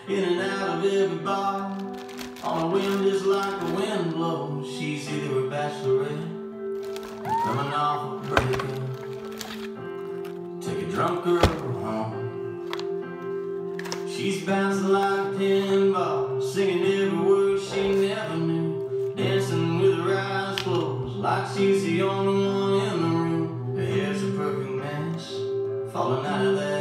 in and out of every bar. On a whim just like the wind blows. She's either a bachelorette coming off a breakup. Take a drunk girl home. She's bouncing like a pinball, singing every word she never knew, dancing with her eyes closed like she's the only one in the room. Her hair's a perfect mess, falling out of that